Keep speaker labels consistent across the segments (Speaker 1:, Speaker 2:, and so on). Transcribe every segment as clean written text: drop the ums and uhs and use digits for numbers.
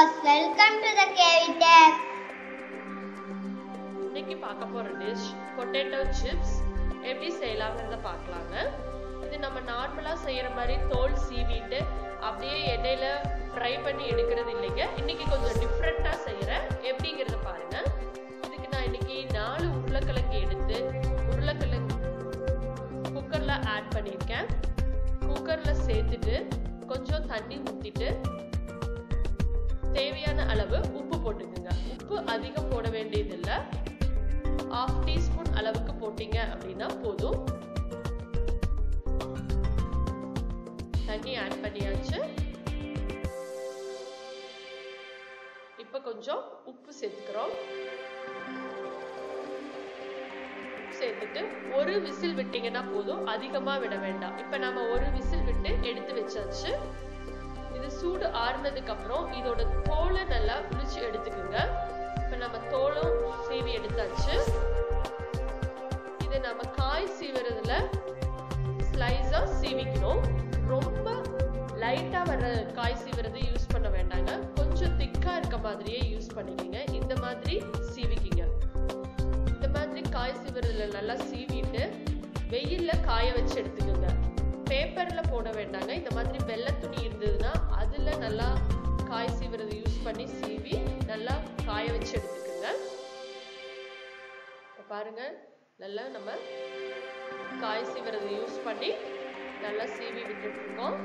Speaker 1: viewers, welcome to the KVTech.
Speaker 2: இன்னைக்கு பார்க்க போற டிஷ் பொட்டேட்டோ சிப்ஸ் எப்படி செய்யலாம்ங்கறத பார்க்கலாங்க. இது நம்ம நார்மலா செய்யற மாதிரி தோல் சீவிட்டு அப்படியே எண்ணெயில ஃப்ரை பண்ணி எடுக்கிறது இல்லைங்க. இன்னைக்கு கொஞ்சம் டிஃபரெண்டா செய்யறேன். எப்படிங்கறத பாருங்க. இதுக்கு நான் இன்னைக்கு 4 உருளைக்கிழங்கு எடுத்து உருளைக்கிழங்கு குக்கர்ல ஆட் பண்ணிருக்கேன். குக்கர்ல சேர்த்துட்டு கொஞ்சம் தண்ணி ஊத்திட்டு தேவையான அளவு உப்பு போட்டுக்குங்க. உப்பு அதிகம் போட வேண்டியது இல்ல. 1/2 டீஸ்பூன் அளவுக்கு போட்டீங்க அப்படின்னா போதும். தண்ணி ஆட் பண்ணியாச்சு. இப்ப கொஞ்சம் உப்பு சேர்த்துக்கிறோம். சேர்த்துட்டு ஒரு விசில் விட்டீங்கன்னா போதும், அதிகமா விட வேண்டாம். இப்ப நம்ம ஒரு விசில் விட்டு எடுத்து வச்சாச்சு. இது சூடு ஆறுனதுக்கு அப்புறம் இதோட தோலை நல்லா உரிச்சு எடுத்துக்குங்க. இப்ப நம்ம தோலும் சீவி எடுத்தாச்சு. இது நம்ம காய் சீவுறதுல ஸ்லைஸா சீவிக்கணும். ரொம்ப லைட்டா வர காய் சீவுறது யூஸ் பண்ண வேண்டாங்க. கொஞ்சம் திக்கா இருக்க மாதிரியே யூஸ் பண்ணிக்கங்க. இந்த மாதிரி சீவிக்கிங்க. இந்த மாதிரி காய் சீவுறதுல நல்லா சீவிட்டு வெயில்ல காய வச்சு எடுத்துக்கோங்க. பேப்பர்ல போட வேண்டாங்க. இந்த மாதிரி வெள்ளை துணி இருந்ததுன்னா அதுல நல்லா காய் சீவுறது யூஸ் பண்ணி சீவி நல்லா காய வச்சு எடுத்துக்கோங்க. பாருங்க, நல்லா நம்ம காய் சீவுறது யூஸ் பண்ணி நல்லா சீவி விட்டுட்டு இருக்கோம்.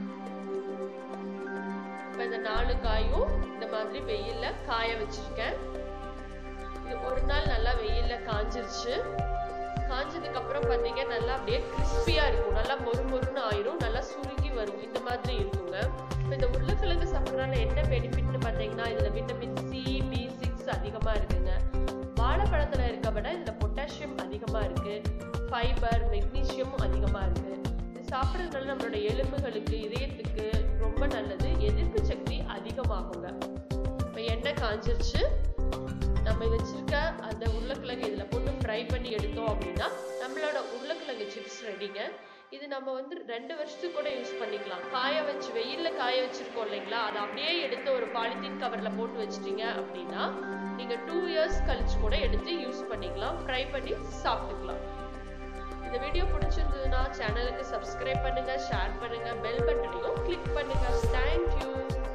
Speaker 2: இப்ப இந்த 4 காயும் இந்த மாதிரி வெயில்ல காய வச்சிருக்கேன். இது ஒரு நாள் நல்லா வெயில்ல காஞ்சிருச்சு. காஞ்சதுக்கு அப்புறம் பாத்தீங்க நல்லா அப்படியே கிறிஸ்பியா இருக்கும். நல்லா மொறுமொறுன்னு ஆயிரும். நல்லா சுருங்கி வரும். இந்த மாதிரி இருக்குங்க. இந்த உருளைக்கிழங்கு சாப்பிட்றதுனால என்ன பெனிஃபிட்னு பாத்தீங்கன்னா இதுல விட்டமின் C, B6 அதிகமா இருக்குங்க. வாழைப்பழத்துல இருக்க விட இதுல பொட்டாசியம் அதிகமா இருக்கு. ஃபைபர், மெக்னீசியமும் அதிகமா இருக்கு. இது சாப்பிட்றதுனால நம்மளோட எலும்புகளுக்கு, இதயத்துக்கு ரொம்ப நல்லது. எதிர்ப்பு சக்தி அதிகமாகுங்க. இப்ப எண்ணெய் காஞ்சிருச்சு. நம்ம வச்சிருக்க அந்த உருளைக்கிழங்கு இதுல போட்டு ஃப்ரை பண்ணி எடுத்தோம் அப்படின்னா நம்மளோட உருளைக்கிழங்கு சிப்ஸ் ரெடிங்க. இது நம்ம 2 வருஷத்துக்கு கூட யூஸ் பண்ணிக்கலாம். காய வச்சு வெயில்ல காய வச்சிருக்கோம் இல்லைங்களா, அதை அப்படியே எடுத்து ஒரு பாலித்தீன் கவர்ல போட்டு வச்சிட்டீங்க அப்படின்னா நீங்க 2 இயர்ஸ் கழிச்சு கூட எடுத்து யூஸ் பண்ணிக்கலாம். ஃப்ரை பண்ணி சாப்பிட்டுக்கலாம். இந்த வீடியோ பிடிச்சிருந்ததுன்னா சேனலுக்கு சப்ஸ்கிரைப் பண்ணுங்க, ஷேர் பண்ணுங்க, பெல் பட்டனையும் கிளிக் பண்ணுங்க. தேங்க்யூ.